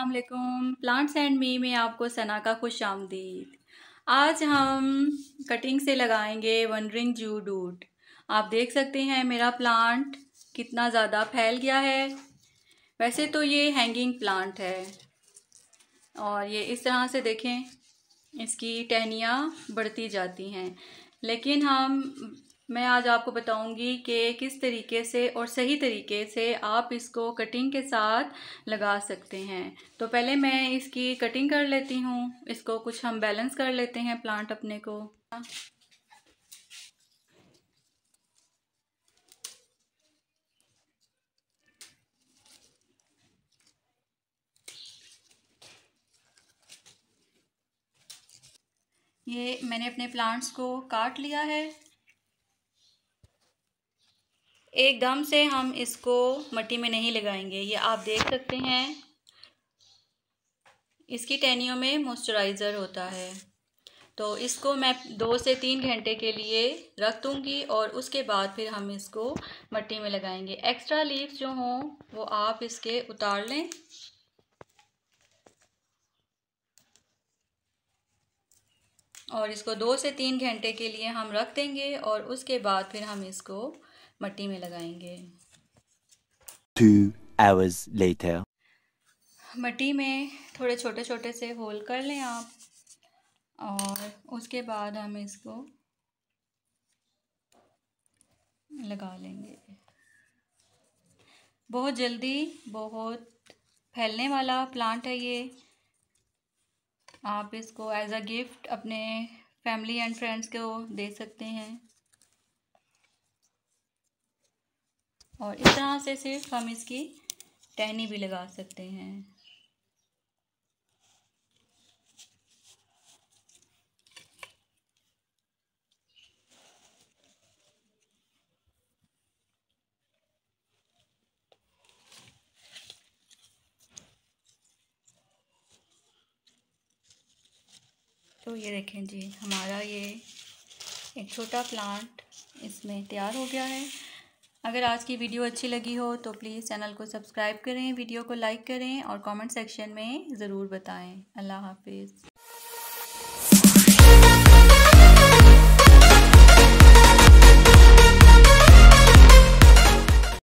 अस्सलाम वालेकुम। Plants and me में आपको सना का खुश आमदीद। आज हम कटिंग से लगाएंगे वंडरिंग जूडूड। आप देख सकते हैं मेरा प्लांट कितना ज़्यादा फैल गया है। वैसे तो ये हैंगिंग प्लांट है और ये इस तरह से देखें, इसकी टहनियाँ बढ़ती जाती हैं, लेकिन मैं आज आपको बताऊंगी कि किस तरीके से और सही तरीके से आप इसको कटिंग के साथ लगा सकते हैं। तो पहले मैं इसकी कटिंग कर लेती हूँ। इसको कुछ हम बैलेंस कर लेते हैं प्लांट अपने को। ये मैंने अपने प्लांट्स को काट लिया है। एकदम से हम इसको मिट्टी में नहीं लगाएंगे। ये आप देख सकते हैं, इसकी टहनियों में मॉइस्चराइज़र होता है। तो इसको मैं 2 से 3 घंटे के लिए रख दूँगी और उसके बाद फिर हम इसको मिट्टी में लगाएंगे। एक्स्ट्रा लीव्स जो हों वो आप इसके उतार लें और इसको 2 से 3 घंटे के लिए हम रख देंगे और उसके बाद फिर हम इसको मिट्टी में लगाएंगे। 2 hours later. मिट्टी में थोड़े छोटे छोटे से होल कर लें आप और उसके बाद हम इसको लगा लेंगे। बहुत जल्दी बहुत फैलने वाला प्लांट है ये। आप इसको एज अ गिफ्ट अपने फैमिली एंड फ्रेंड्स को दे सकते हैं और इस तरह से सिर्फ हम इसकी टहनी भी लगा सकते हैं। तो ये देखें जी, हमारा ये एक छोटा प्लांट इसमें तैयार हो गया है। अगर आज की वीडियो अच्छी लगी हो तो प्लीज़ चैनल को सब्सक्राइब करें, वीडियो को लाइक करें और कमेंट सेक्शन में ज़रूर बताएं। अल्लाह हाफिज़।